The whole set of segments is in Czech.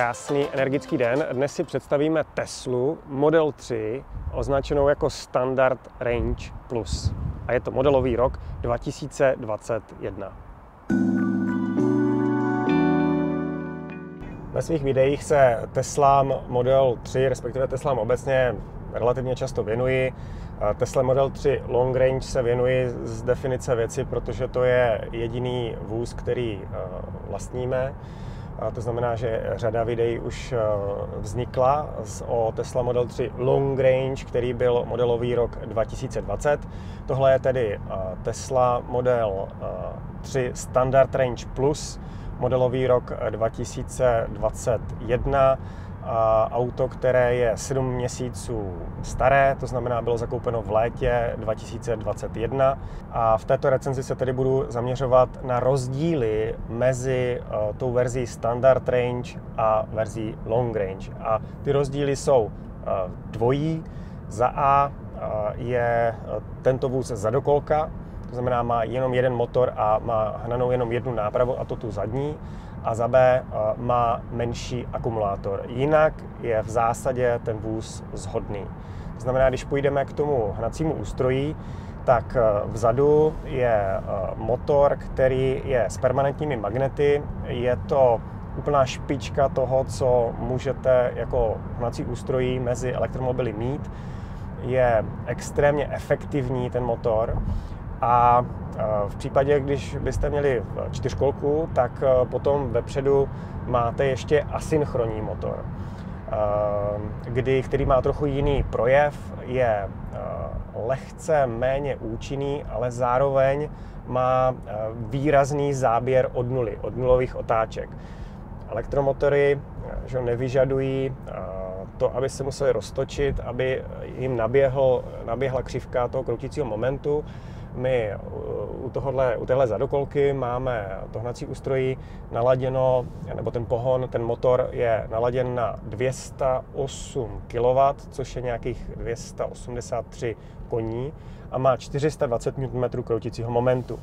Krásný energický den. Dnes si představíme Teslu Model 3, označenou jako Standard Range Plus. A je to modelový rok 2021. Ve svých videích se Teslám Model 3, respektive Teslám obecně, relativně často věnuji. Tesla Model 3 Long Range se věnuji z definice věci, protože to je jediný vůz, který vlastníme. To znamená, že řada videí už vznikla o Tesla Model 3 Long Range, který byl modelový rok 2020. Tohle je tedy Tesla Model 3 Standard Range Plus, modelový rok 2021. Auto, které je 7 měsíců staré, to znamená, bylo zakoupeno v létě 2021. A v této recenzi se tedy budu zaměřovat na rozdíly mezi tou verzí Standard Range a verzí Long Range. A ty rozdíly jsou dvojí. Za A je tento vůz zadokolka, to znamená, má jenom jeden motor a má hnanou jenom jednu nápravu, a to tu zadní. A za B má menší akumulátor. Jinak je v zásadě ten vůz shodný. To znamená, když půjdeme k tomu hnacímu ústrojí, tak vzadu je motor, který je s permanentními magnety. Je to úplná špička toho, co můžete jako hnací ústrojí mezi elektromobily mít. Je extrémně efektivní ten motor. A v případě, když byste měli čtyřkolku, tak potom vepředu máte ještě asynchronní motor, který má trochu jiný projev, je lehce méně účinný, ale zároveň má výrazný záběr od nuly, od nulových otáček. Elektromotory že nevyžadují to, aby se museli roztočit, aby jim naběhla křivka toho kroutícího momentu. My u téhle zadokolky máme to hnací ústrojí naladěno, nebo ten pohon, ten motor je naladěn na 208 kW, což je nějakých 283 koní a má 420 Nm kroutícího momentu.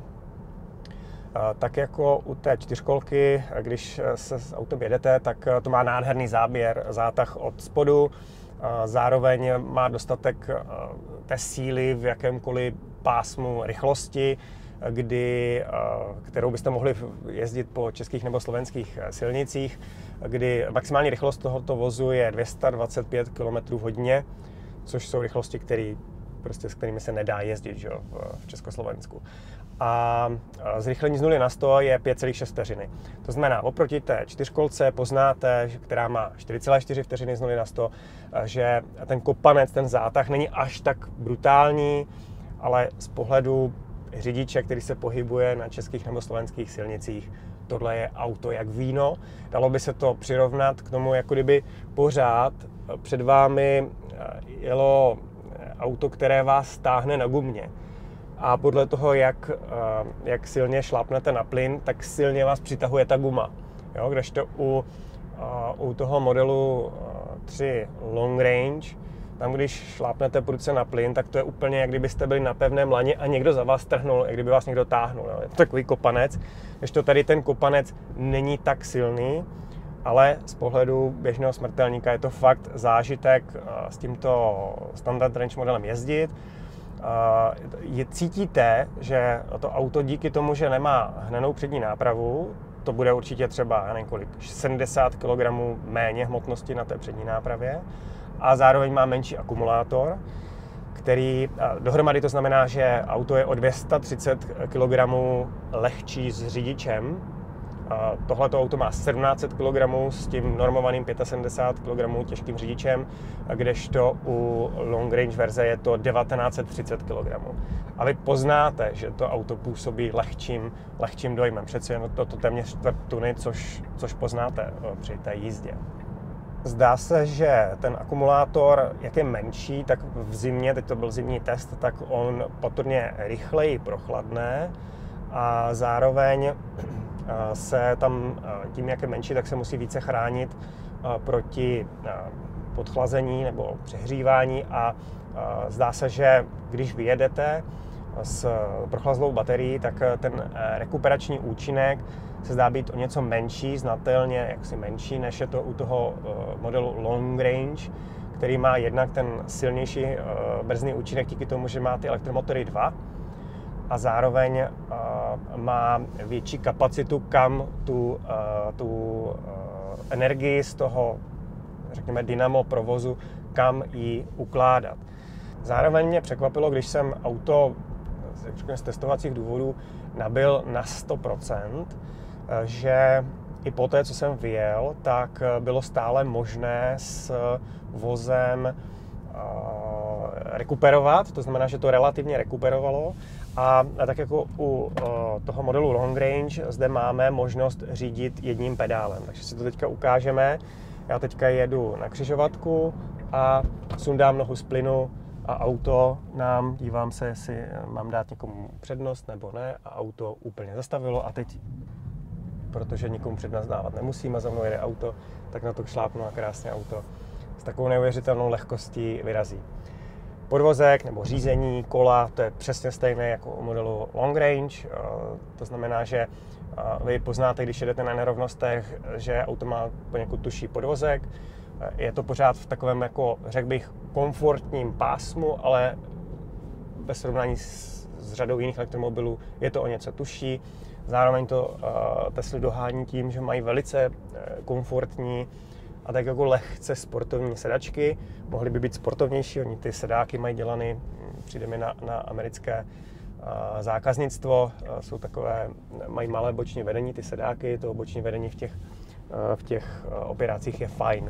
Tak jako u té čtyřkolky, když se s autem jedete, tak to má nádherný zátah od spodu, zároveň má dostatek té síly v jakémkoliv pásmu rychlosti, kterou byste mohli jezdit po českých nebo slovenských silnicích, kdy maximální rychlost tohoto vozu je 225 km/h, což jsou rychlosti, s kterými se nedá jezdit, že, v Československu. A zrychlení z 0 na 100 je 5,6 vteřiny. To znamená, oproti té čtyřkolce poznáte, která má 4,4 vteřiny z 0 na 100, že ten kopanec, ten zátah není až tak brutální, ale z pohledu řidiče, který se pohybuje na českých nebo slovenských silnicích, tohle je auto jak víno. Dalo by se to přirovnat k tomu, jako kdyby pořád před vámi jelo auto, které vás táhne na gumě. A podle toho, jak silně šlápnete na plyn, tak silně vás přitahuje ta guma. Jo, kdežto u toho modelu 3 Long Range, tam když šlápnete prudce na plyn, tak to je úplně, jak kdybyste byli na pevném laně a někdo za vás trhnul, jak kdyby vás někdo táhnul. Jo. Je to takový kopanec, kdežto tady ten kopanec není tak silný, ale z pohledu běžného smrtelníka je to fakt zážitek s tímto Standard Range modelem jezdit. Cítíte, že to auto díky tomu, že nemá hnanou přední nápravu, to bude určitě třeba 70 kg méně hmotnosti na té přední nápravě, a zároveň má menší akumulátor, který dohromady to znamená, že auto je o 230 kg lehčí s řidičem. Tohleto auto má 1700 kg s tím normovaným 75 kg těžkým řidičem, kdežto u Long Range verze je to 1930 kg. A vy poznáte, že to auto působí lehčím dojmem. Přece jen to téměř čtvrt tuny, což poznáte při té jízdě. Zdá se, že ten akumulátor, jak je menší, tak v zimě, teď to byl zimní test, tak on patrně rychleji prochladne a zároveň se tam tím, jak je menší, tak se musí více chránit proti podchlazení nebo přehřívání a zdá se, že když vyjedete, s prochlazlou baterií, tak ten rekuperační účinek se zdá být o něco menší, znatelně jaksi menší, než je to u toho modelu Long Range, který má jednak ten silnější brzdný účinek díky tomu, že má ty elektromotory 2 a zároveň má větší kapacitu, kam tu energii z toho, řekněme, dynamo provozu, kam ji ukládat. Zároveň mě překvapilo, když jsem auto z testovacích důvodů nabil na 100%, že i po té, co jsem vyjel, tak bylo stále možné s vozem rekuperovat, to znamená, že to relativně rekuperovalo. A tak jako u toho modelu Long Range zde máme možnost řídit jedním pedálem. Takže si to teďka ukážeme. Já teďka jedu na křižovatku a sundám nohu z plynu a auto nám, dívám se, jestli mám dát někomu přednost nebo ne, a auto úplně zastavilo a teď, protože nikomu přednost dávat nemusím a za mnou jede auto, tak na to šlápnu a krásně auto s takovou neuvěřitelnou lehkostí vyrazí. Podvozek nebo řízení kola, to je přesně stejné jako u modelu Long Range, to znamená, že vy poznáte, když jedete na nerovnostech, že auto má poněkud tužší podvozek. Je to pořád v takovém, jako řekl bych, komfortním pásmu, ale ve srovnání s řadou jiných elektromobilů je to o něco tužší. Zároveň to Tesly dohání tím, že mají velice komfortní a tak jako lehce sportovní sedačky. Mohly by být sportovnější, oni ty sedáky mají dělaný, přijde mi na americké zákaznictvo, jsou takové, mají malé boční vedení, ty sedáky, to boční vedení v těch operácích je fajn.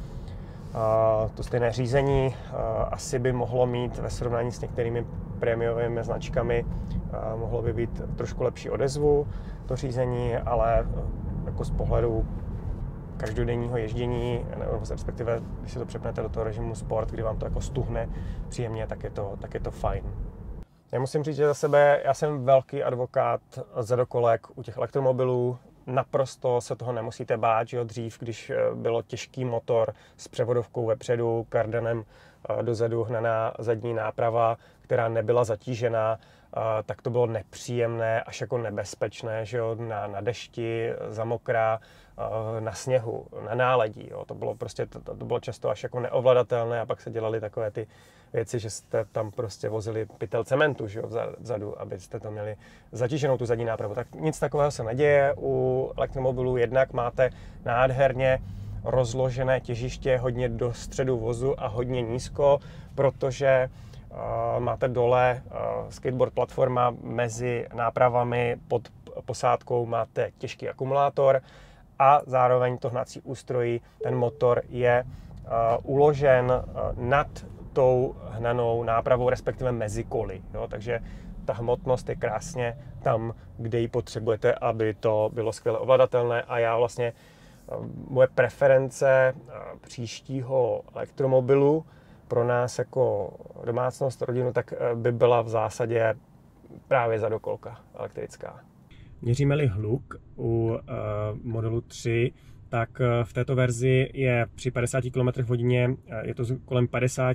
To stejné řízení asi by mohlo mít ve srovnání s některými prémiovými značkami, mohlo by být trošku lepší odezvu to řízení, ale jako z pohledu každodenního ježdění, nebo respektive když se to přepnete do toho režimu sport, kdy vám to jako stuhne příjemně, tak je to fajn. Já musím říct, že za sebe já jsem velký advokát zadokolek u těch elektromobilů. Naprosto se toho nemusíte bát, že jo, dřív, když bylo těžký motor s převodovkou vepředu, kardanem dozadu hnaná zadní náprava, která nebyla zatížená, tak to bylo nepříjemné, až jako nebezpečné, že jo, na dešti, za mokrá, na sněhu, na náledí. Jo. To bylo často až jako neovladatelné a pak se dělaly takové ty věci, že jste tam prostě vozili pytel cementu, že jo, vzadu, abyste to měli zatíženou tu zadní nápravu. Tak nic takového se neděje. U elektromobilů jednak máte nádherně rozložené těžiště hodně do středu vozu a hodně nízko, protože máte dole skateboard platforma, mezi nápravami pod posádkou máte těžký akumulátor a zároveň to hnací ústrojí, ten motor je uložen nad tou hnanou nápravou, respektive mezi koly. Jo? Takže ta hmotnost je krásně tam, kde ji potřebujete, aby to bylo skvěle ovladatelné a já vlastně moje preference příštího elektromobilu pro nás jako domácnost, rodinu, tak by byla v zásadě právě zadokolka elektrická. Měříme-li hluk u modelu 3, tak v této verzi je při 50 km/h je to kolem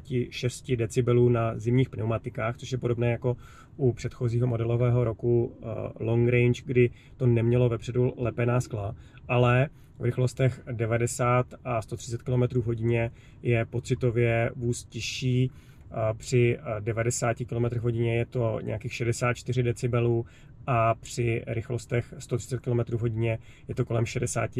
56 decibelů na zimních pneumatikách, což je podobné jako u předchozího modelového roku Long Range, kdy to nemělo vepředu lepená skla, ale v rychlostech 90 a 130 km/h je pocitově vůz tižší. Při 90 km/h je to nějakých 64 decibelů a při rychlostech 130 km/h je to kolem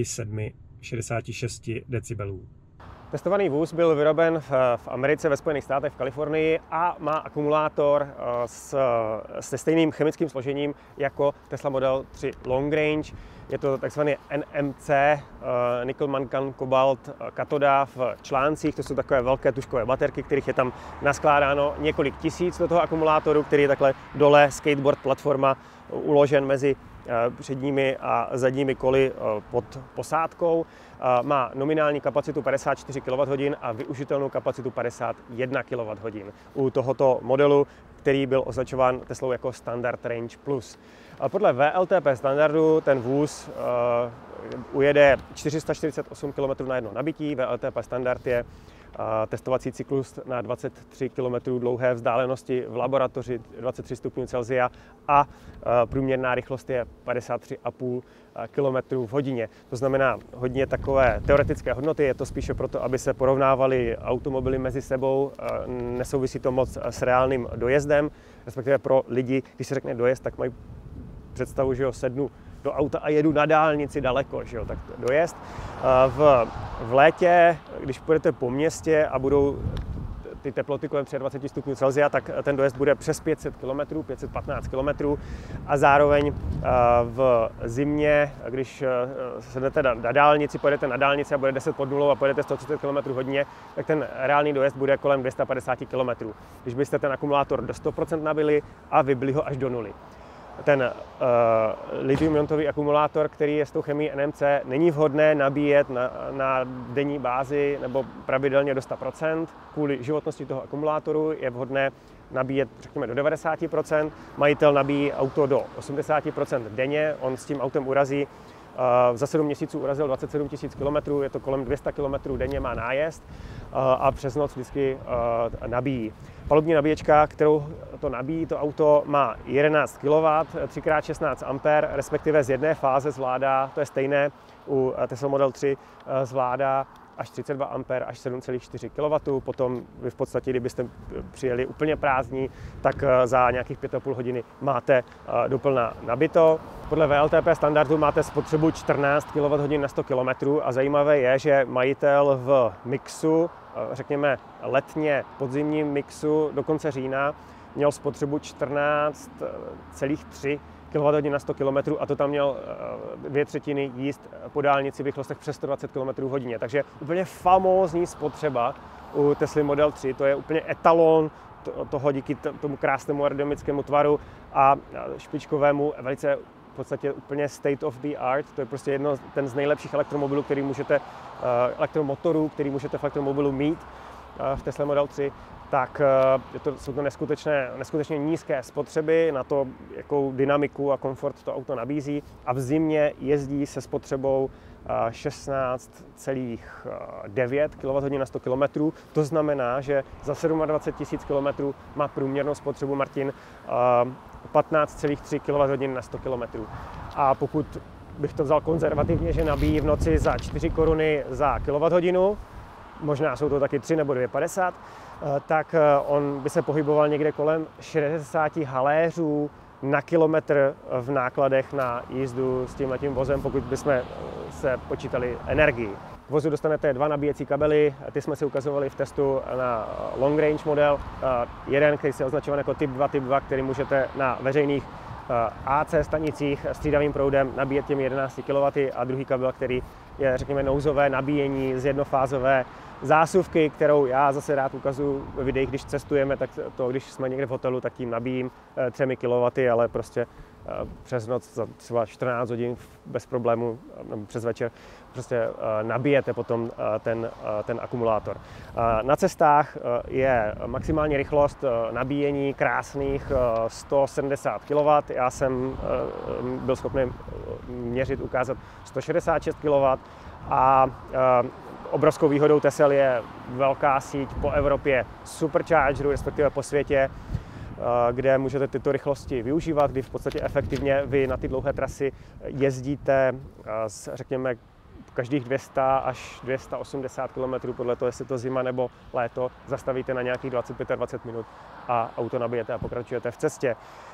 66 decibelů. Testovaný vůz byl vyroben v Americe, ve Spojených státech, v Kalifornii a má akumulátor se stejným chemickým složením jako Tesla Model 3 Long Range. Je to takzvaný NMC, Nickel Mangan Cobalt katoda v článcích. To jsou takové velké tužkové baterky, kterých je tam naskládáno několik tisíc do toho akumulátoru, který je takhle dole skateboard platforma uložen mezi předními a zadními koly pod posádkou. Má nominální kapacitu 54 kWh a využitelnou kapacitu 51 kWh u tohoto modelu, který byl označován Teslou jako Standard Range Plus. Podle VLTP standardu ten vůz ujede 448 km na jedno nabití. VLTP standard je testovací cyklus na 23 km dlouhé vzdálenosti v laboratoři 23 stupňů Celsia a průměrná rychlost je 53,5 km v hodině. To znamená hodně takové teoretické hodnoty, je to spíše proto, aby se porovnávaly automobily mezi sebou, nesouvisí to moc s reálným dojezdem, respektive pro lidi, když se řekne dojezd, tak mají představu, že jo, sednu do auta a jedu na dálnici daleko, že jo, tak dojezd. V létě, když půjdete po městě a budou ty teploty kolem 23 stupňů Celsia, tak ten dojezd bude přes 500 km, 515 km a zároveň v zimě, když sednete na dálnici, pojedete na dálnici a bude 10 pod nulou a pojedete 130 km hodině, tak ten reálný dojezd bude kolem 250 km. Když byste ten akumulátor do 100% nabili a vybili ho až do nuly. Ten lithium-iontový akumulátor, který je s tou chemií NMC, není vhodné nabíjet na denní bázi nebo pravidelně do 100%. Kvůli životnosti toho akumulátoru je vhodné nabíjet, řekněme, do 90%. Majitel nabíjí auto do 80% denně, on s tím autem urazí. Za 7 měsíců urazil 27 000 km, je to kolem 200 km denně má nájezd a přes noc vždycky nabíjí. Palubní nabíječka, kterou to nabíjí, to auto má 11 kW, 3x16 A, respektive z jedné fáze zvládá, to je stejné u Tesla Model 3, zvládá až 32 A až 7,4 kW. Potom vy v podstatě, kdybyste přijeli úplně prázdní, tak za nějakých 5,5 hodiny máte doplná nabito. Podle VLTP standardu máte spotřebu 14 kWh na 100 km a zajímavé je, že majitel v mixu, řekněme letně podzimním mixu do konce října, měl spotřebu 14,3 kWh na 100 km a to tam měl 2/3 jíst po dálnici v rychlostech přes 120 km hodině. Takže úplně famózní spotřeba u Tesly Model 3, to je úplně etalon toho díky tomu krásnému aerodynamickému tvaru a špičkovému, velice v podstatě úplně state of the art. To je prostě ten z nejlepších elektromobilů, elektromotorů, který můžete v elektromobilu mít v Tesla Model 3. Tak jsou to neskutečně nízké spotřeby na to, jakou dynamiku a komfort to auto nabízí. A v zimě jezdí se spotřebou 16,9 kWh na 100 km. To znamená, že za 27 000 km má průměrnou spotřebu Martin 15,3 kWh na 100 km. A pokud bych to vzal konzervativně, že nabíjí v noci za 4 koruny za kWh, možná jsou to taky 3 nebo 2,50, tak on by se pohyboval někde kolem 60 haléřů na kilometr v nákladech na jízdu s tímhletím vozem, pokud bychom se počítali energii. V vozu dostanete 2 nabíjecí kabely, ty jsme si ukazovali v testu na long range model. Jeden, který se označoval jako typ 2, který můžete na veřejných AC stanicích střídavým proudem nabíjet těmi 11 kW a druhý kabel, který je, řekněme, nouzové nabíjení z jednofázové zásuvky, kterou já zase rád ukazuju ve videích, když cestujeme, tak to, když jsme někde v hotelu, tak tím nabíjím 3 kW, ale prostě přes noc za třeba 14 hodin bez problému přes večer prostě nabijete potom ten akumulátor. Na cestách je maximální rychlost nabíjení krásných 170 kW. Já jsem byl schopný měřit, ukázat 166 kW a obrovskou výhodou Tesel je velká síť po Evropě superchargerů, respektive po světě, kde můžete tyto rychlosti využívat, kdy v podstatě efektivně vy na ty dlouhé trasy jezdíte, řekněme, každých 200 až 280 km, podle toho, jestli to zima nebo léto, zastavíte na nějakých 25-20 minut a auto nabijete a pokračujete v cestě.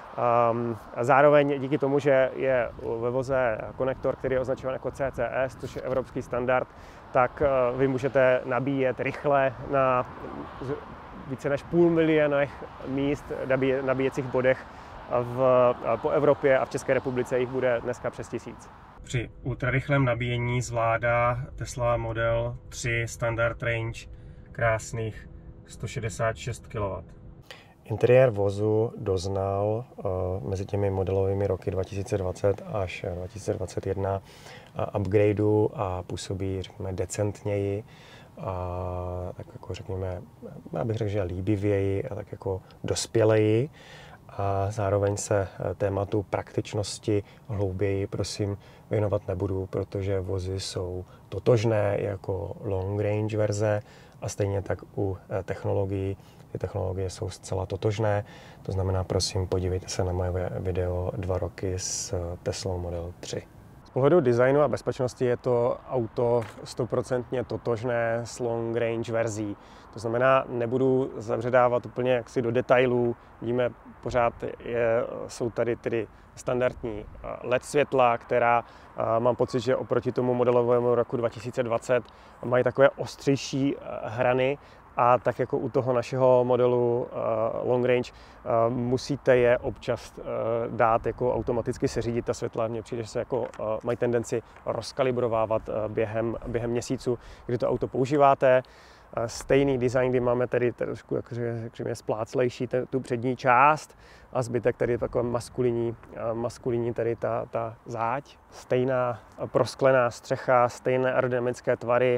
Zároveň díky tomu, že je ve voze konektor, který je označován jako CCS, což je evropský standard, tak vy můžete nabíjet rychle na více než 500 000 míst nabíjecích bodech po Evropě a v České republice jich bude dneska přes 1000. Při ultrarychlém nabíjení zvládá Tesla Model 3 Standard Range krásných 166 kW. Interiér vozu doznal mezi těmi modelovými roky 2020 až 2021 upgradeu a působí, řekněme, decentněji a tak jako, řekněme, já bych řekl, že líbivěji a tak jako dospěleji. A zároveň se tématu praktičnosti hlouběji, prosím, věnovat nebudu, protože vozy jsou totožné jako long range verze a stejně tak u technologií. Ty technologie jsou zcela totožné, to znamená, prosím, podívejte se na moje video 2 roky s Teslou Model 3. Z pohledu designu a bezpečnosti je to auto 100% totožné s long range verzí. To znamená, nebudu zabředávat úplně jaksi do detailů. Vidíme, pořád jsou tady tedy standardní LED světla, která mám pocit, že oproti tomu modelovému roku 2020 mají takové ostřejší hrany. A tak jako u toho našeho modelu long range musíte je občas dát jako automaticky seřídit ta světla. Mně přijde, že se jako mají tendenci rozkalibrovávat během měsíců, kdy to auto používáte. Stejný design, kdy máme tady trošku jakože spláclejší tu přední část a zbytek tady je taková maskulinní tady ta záď. Stejná prosklená střecha, stejné aerodynamické tvary,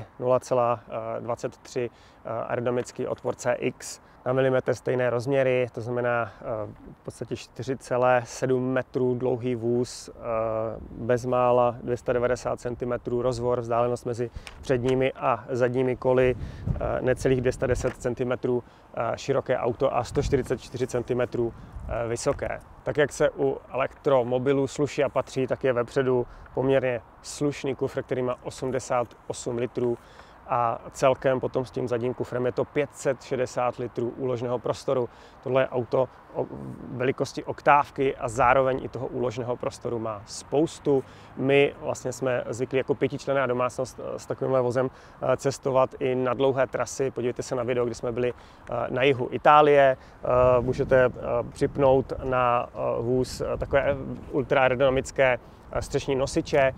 0,23 aerodynamický otvor CX, na milimetr stejné rozměry, to znamená v podstatě 4,7 metrů dlouhý vůz, bezmála 290 cm rozvor, vzdálenost mezi předními a zadními koly, necelých 210 cm široké auto a 144 cm vysoké. Tak jak se u elektromobilů sluší a patří, tak je vepředu poměrně slušný kufr, který má 88 litrů a celkem potom s tím zadním kufrem je to 560 litrů úložného prostoru. Tohle je auto o velikosti oktávky a zároveň i toho úložného prostoru má spoustu. My vlastně jsme zvyklí jako 5členná domácnost s takovýmhle vozem cestovat i na dlouhé trasy. Podívejte se na video, kdy jsme byli na jihu Itálie. Můžete připnout na vůz takové ultraaerodynamické střešní nosiče,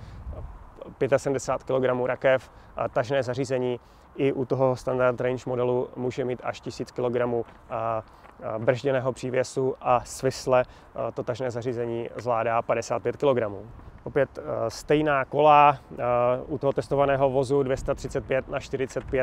75 kg rakev, tažné zařízení. I u toho standard range modelu může mít až 1000 kg bržděného přívěsu a svisle to tažné zařízení zvládá 55 kg. Opět stejná kola u toho testovaného vozu 235/45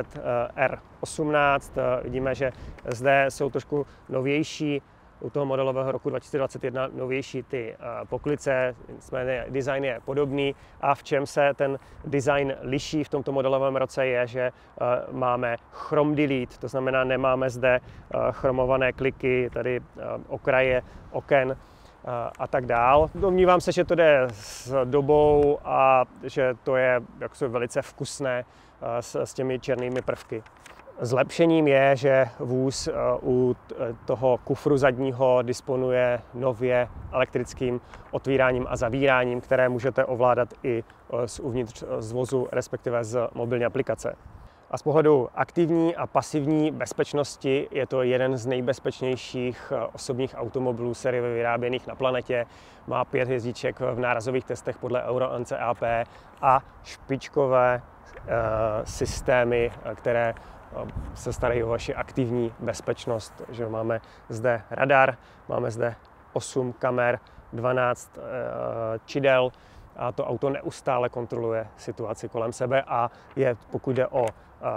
R18. Vidíme, že zde jsou trošku novější, u toho modelového roku 2021 novější ty poklice, nicméně design je podobný. A v čem se ten design liší v tomto modelovém roce je, že máme Chrome Delete, to znamená, nemáme zde chromované kliky, tady okraje oken a tak dál. Domnívám se, že to jde s dobou a že to je jaksi velice vkusné s těmi černými prvky. Zlepšením je, že vůz u toho kufru zadního disponuje nově elektrickým otvíráním a zavíráním, které můžete ovládat i uvnitř z vozu, respektive z mobilní aplikace. A z pohledu aktivní a pasivní bezpečnosti je to jeden z nejbezpečnějších osobních automobilů seriově vyráběných na planetě. Má 5 hvězdiček v nárazových testech podle Euro NCAP a špičkové systémy, které se starají o vaši aktivní bezpečnost. Že máme zde radar, máme zde 8 kamer, 12 čidel a to auto neustále kontroluje situaci kolem sebe a je, pokud jde o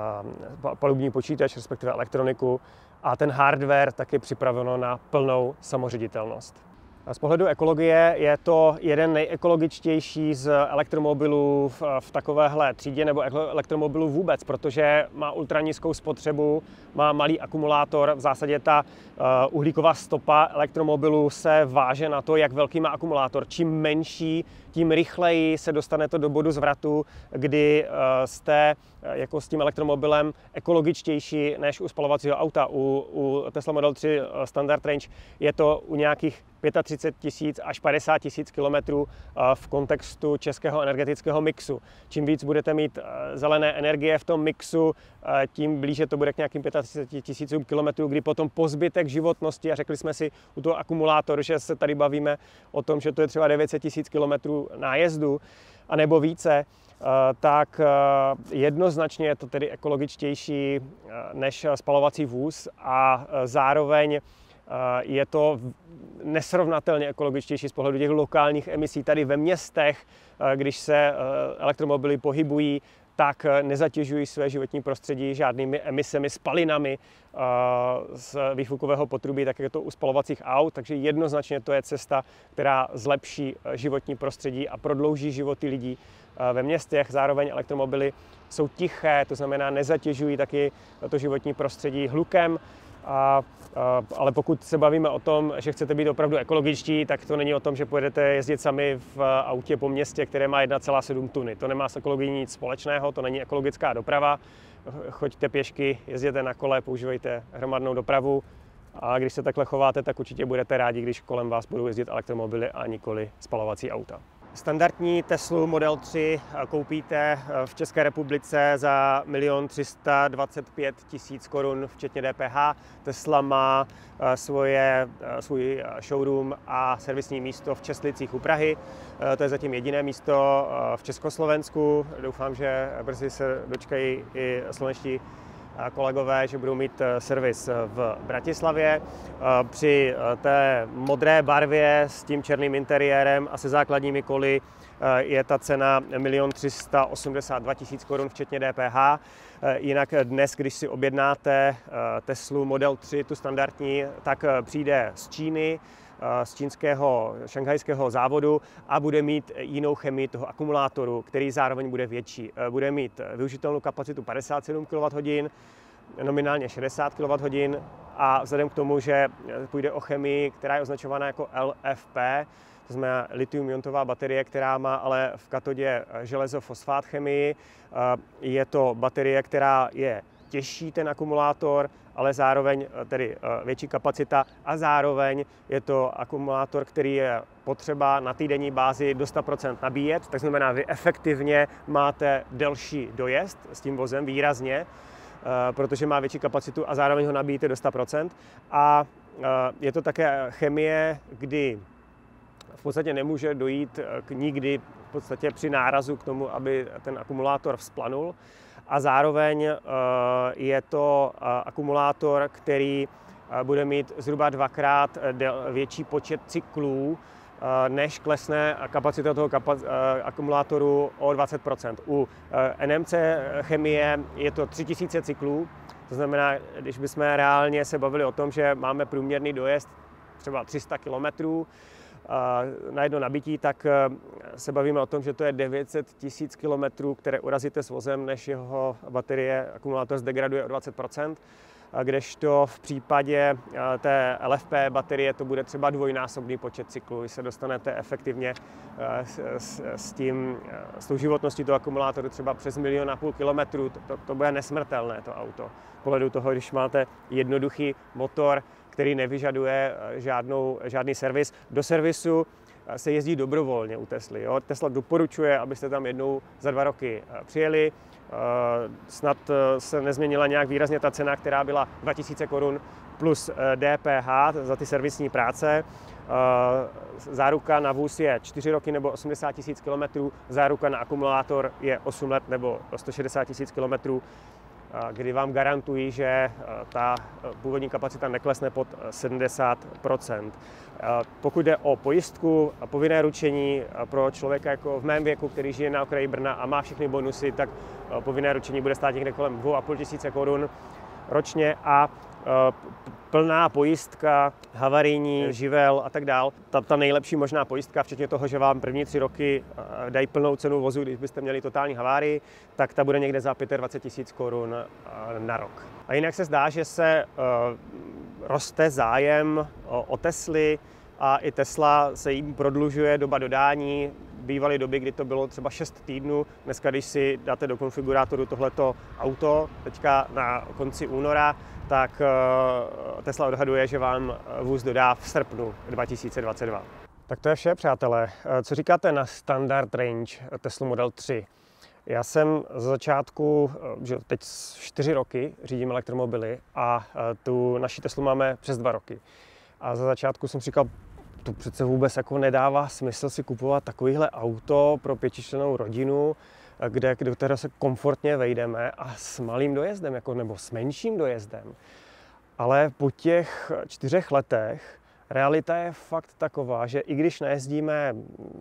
palubní počítač, respektive elektroniku, a ten hardware taky připraveno na plnou samoředitelnost. A z pohledu ekologie je to jeden nejekologičtější z elektromobilů v takovéhle třídě nebo elektromobilů vůbec, protože má ultranízkou spotřebu, má malý akumulátor. V zásadě ta uhlíková stopa elektromobilu se váže na to, jak velký má akumulátor. Čím menší, tím rychleji se dostanete do bodu zvratu, kdy jste jako s tím elektromobilem ekologičtější než u spalovacího auta. U Tesla Model 3 Standard Range je to u nějakých 35 000 až 50 000 kilometrů v kontextu českého energetického mixu. Čím víc budete mít zelené energie v tom mixu, tím blíže to bude k nějakým 35 000 kilometrů, kdy potom po zbytek životnosti, a řekli jsme si u toho akumulátoru, že se tady bavíme o tom, že to je třeba 900 000 kilometrů nájezdu, anebo více, tak jednoznačně je to tedy ekologičtější než spalovací vůz a zároveň je to nesrovnatelně ekologičtější z pohledu těch lokálních emisí. Tady ve městech, když se elektromobily pohybují, tak nezatěžují své životní prostředí žádnými emisemi, spalinami z výfukového potrubí, tak je to u spalovacích aut. Takže jednoznačně to je cesta, která zlepší životní prostředí a prodlouží životy lidí ve městech. Zároveň elektromobily jsou tiché, to znamená nezatěžují taky to životní prostředí hlukem. Ale pokud se bavíme o tom, že chcete být opravdu ekologičtí, tak to není o tom, že pojedete jezdit sami v autě po městě, které má 1,7 tuny. To nemá s ekologií nic společného, to není ekologická doprava. Choďte pěšky, jezděte na kole, používejte hromadnou dopravu. A když se takhle chováte, tak určitě budete rádi, když kolem vás budou jezdit elektromobily a nikoli spalovací auta. Standardní Teslu Model 3 koupíte v České republice za 1 325 000 korun, včetně DPH. Tesla má svůj showroom a servisní místo v Česlicích u Prahy. To je zatím jediné místo v Československu. Doufám, že brzy se dočkají i slovenští kolegové, že budou mít servis v Bratislavě. Při té modré barvě s tím černým interiérem a se základními koly je ta cena 1 382 000 korun, včetně DPH. Jinak dnes, když si objednáte Teslu Model 3, tu standardní, tak přijde z Číny, z čínského šanghajského závodu a bude mít jinou chemii toho akumulátoru, který zároveň bude větší. Bude mít využitelnou kapacitu 57 kWh, nominálně 60 kWh a vzhledem k tomu, že půjde o chemii, která je označována jako LFP, to znamená litium-iontová baterie, která má ale v katodě železo-fosfát chemii. Je to baterie, která je těžší, ten akumulátor, ale zároveň tedy větší kapacita a zároveň je to akumulátor, který je potřeba na týdenní bázi do 100% nabíjet, tak znamená, vy efektivně máte delší dojezd s tím vozem výrazně, protože má větší kapacitu a zároveň ho nabíjíte do 100%. A je to také chemie, kdy v podstatě nemůže dojít nikdy v podstatě při nárazu k tomu, aby ten akumulátor vzplanul. A zároveň je to akumulátor, který bude mít zhruba 2x větší počet cyklů, než klesne kapacita toho akumulátoru o 20%. U NMC chemie je to 3000 cyklů, to znamená, když bychom reálně se bavili o tom, že máme průměrný dojezd třeba 300 km na jedno nabití, tak se bavíme o tom, že to je 900 000 km, které urazíte s vozem, než jeho baterie, akumulátor zdegraduje o 20%. Kdežto v případě té LFP baterie to bude třeba dvojnásobný počet cyklů. Vy se dostanete efektivně s tou životností toho akumulátoru třeba přes 1,5 milionu kilometrů. To bude nesmrtelné to auto. Z pohledu toho, když máte jednoduchý motor, který nevyžaduje žádný servis. Do servisu se jezdí dobrovolně u Tesly. Jo? Tesla doporučuje, abyste tam jednou za 2 roky přijeli. Snad se nezměnila nějak výrazně ta cena, která byla 2000 korun plus DPH za ty servisní práce. Záruka na vůz je 4 roky nebo 80 000 km, záruka na akumulátor je 8 let nebo 160 000 km, kdy vám garantují, že ta původní kapacita neklesne pod 70%. Pokud jde o pojistku a povinné ručení pro člověka jako v mém věku, který žije na okraji Brna a má všechny bonusy, tak povinné ručení bude stát někde kolem 2 500 korun ročně a plná pojistka, havarijní, živel a tak dál. Ta nejlepší možná pojistka, včetně toho, že vám první 3 roky dají plnou cenu vozu, když byste měli totální havárii, tak ta bude někde za 25 000 korun na rok. A jinak se zdá, že se roste zájem o Tesly a i Tesla se jim prodlužuje doba dodání. Bývaly doby, kdy to bylo třeba 6 týdnů. Dneska, když si dáte do konfigurátoru tohleto auto, teďka na konci února, tak Tesla odhaduje, že vám vůz dodá v srpnu 2022. Tak to je vše, přátelé. Co říkáte na standard range Tesla Model 3? Já jsem za začátku, že teď 4 roky řídím elektromobily a tu naši Teslu máme přes 2 roky. A za začátku jsem říkal, to přece vůbec jako nedává smysl si kupovat takovýhle auto pro 5člennou rodinu, do kterého se komfortně vejdeme a s malým dojezdem, nebo s menším dojezdem. Ale po těch 4 letech realita je fakt taková, že i když najezdíme,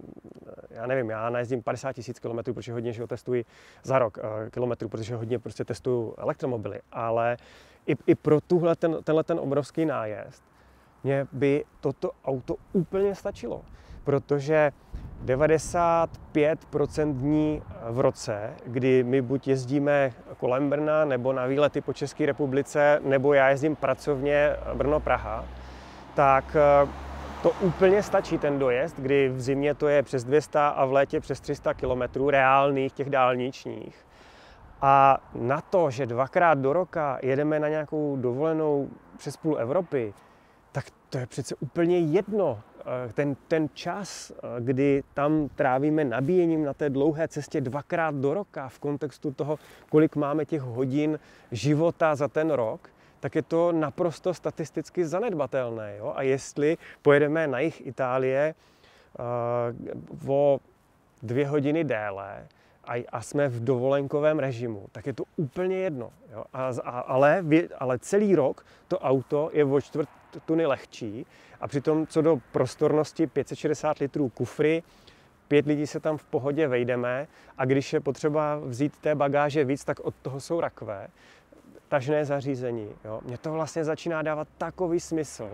já najezdím 50 000 km, protože hodně testuji za rok kilometrů, protože hodně prostě testuju elektromobily, ale i pro tenhle obrovský nájezd mě by toto auto úplně stačilo, protože 95% dní v roce, kdy my buď jezdíme kolem Brna, nebo na výlety po České republice, nebo já jezdím pracovně Brno-Praha, tak to úplně stačí ten dojezd, kdy v zimě to je přes 200 a v létě přes 300 km reálných, těch dálničních. A na to, že 2krát do roka jedeme na nějakou dovolenou přes půl Evropy, tak to je přece úplně jedno. Ten čas, kdy tam trávíme nabíjením na té dlouhé cestě 2krát do roka v kontextu toho, kolik máme těch hodin života za ten rok, tak je to naprosto statisticky zanedbatelné. Jo? A jestli pojedeme na jih Itálie o 2 hodiny déle a jsme v dovolenkovém režimu, tak je to úplně jedno. Jo? Ale celý rok to auto je o 1/4 tuny lehčí a přitom co do prostornosti 560 litrů kufry, 5 lidí se tam v pohodě vejdeme a když je potřeba vzít té bagáže víc, tak od toho jsou rakve. Tažné zařízení. Jo. Mně to vlastně začíná dávat takový smysl.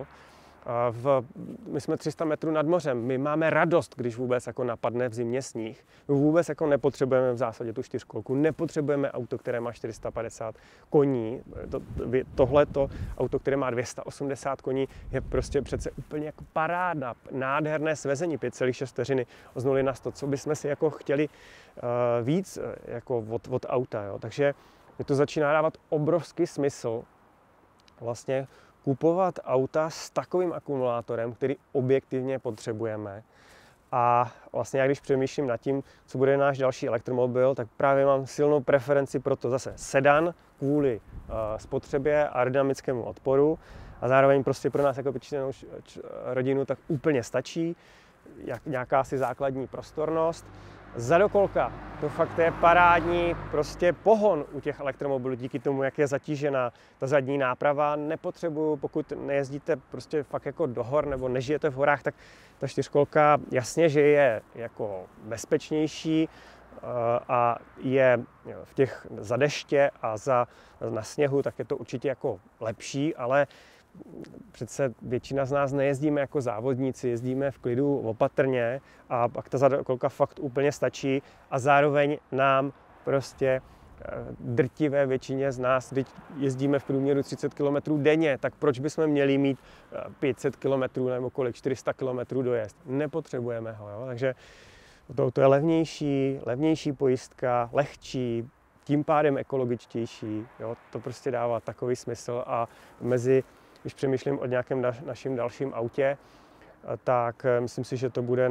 My jsme 300 metrů nad mořem, my máme radost, když vůbec jako napadne v zimě sníh. My vůbec jako nepotřebujeme v zásadě tu 4kolku, nepotřebujeme auto, které má 450 koní. Tohleto auto, které má 280 koní, je prostě přece úplně jako paráda, nádherné svezení, 5,6 vteřiny z 0 na 100. Co bychom si jako chtěli víc jako od auta. Jo. Takže mě to začíná dávat obrovský smysl vlastně kupovat auta s takovým akumulátorem, který objektivně potřebujeme. A vlastně já když přemýšlím nad tím, co bude náš další elektromobil, tak právě mám silnou preferenci pro to zase sedan kvůli spotřebě a aerodynamickému odporu a zároveň prostě pro nás jako pětičlennou rodinu tak úplně stačí nějaká si základní prostornost. Zadokolka, to fakt je parádní prostě pohon u těch elektromobilů díky tomu, jak je zatížená ta zadní náprava. Nepotřebuju, pokud nejezdíte prostě fakt jako do hor nebo nežijete v horách, tak ta 4kolka jasně, že je jako bezpečnější a je v těch za deště a na sněhu, tak je to určitě jako lepší, ale přece většina z nás nejezdíme jako závodníci, jezdíme v klidu opatrně a pak ta zadokolka fakt úplně stačí a zároveň nám prostě drtivé většině z nás, když jezdíme v průměru 30 km denně, tak proč bychom měli mít 500 km nebo kolik, 400 km dojezd? Nepotřebujeme ho, jo? Takže to je levnější pojistka, lehčí, tím pádem ekologičtější, jo? To prostě dává takový smysl a když přemýšlím o nějakém našem dalším autě, tak myslím si, že to bude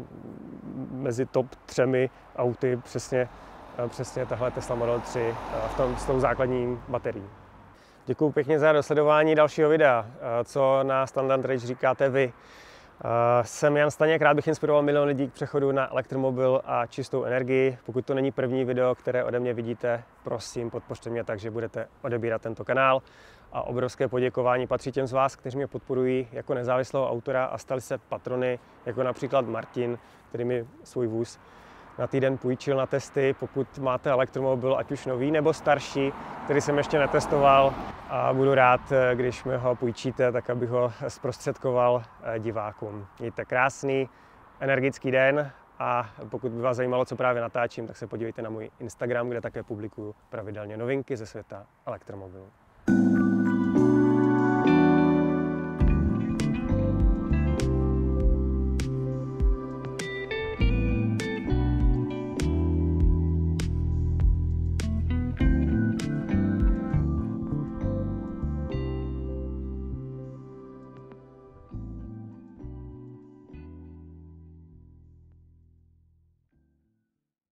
mezi top 3 auty přesně tahle Tesla Model 3 s tou základní baterií. Děkuji pěkně za dosledování dalšího videa. Co na Standard Range říkáte vy? Jsem Jan Staněk, rád bych inspiroval milion lidí k přechodu na elektromobil a čistou energii. Pokud to není první video, které ode mě vidíte, prosím, podpořte mě tak, že budete odebírat tento kanál. A obrovské poděkování patří těm z vás, kteří mě podporují jako nezávislého autora a stali se patrony, jako například Martin, který mi svůj vůz na týden půjčil na testy. Pokud máte elektromobil, ať už nový nebo starší, který jsem ještě netestoval, a budu rád, když mi ho půjčíte, tak abych ho zprostředkoval divákům. Mějte krásný, energický den a pokud by vás zajímalo, co právě natáčím, tak se podívejte na můj Instagram, kde také publikuju pravidelně novinky ze světa elektromobilů.